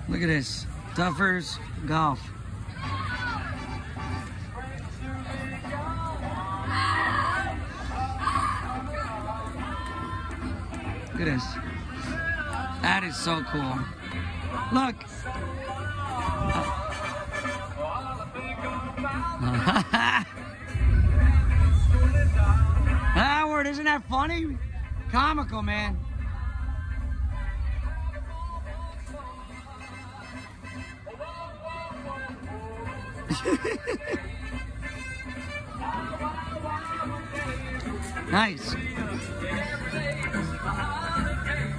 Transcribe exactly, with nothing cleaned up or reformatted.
Look at this. Duffers Golf. Look at this. That is so cool. Look. Ah, word, isn't that funny? Comical, man. Nice.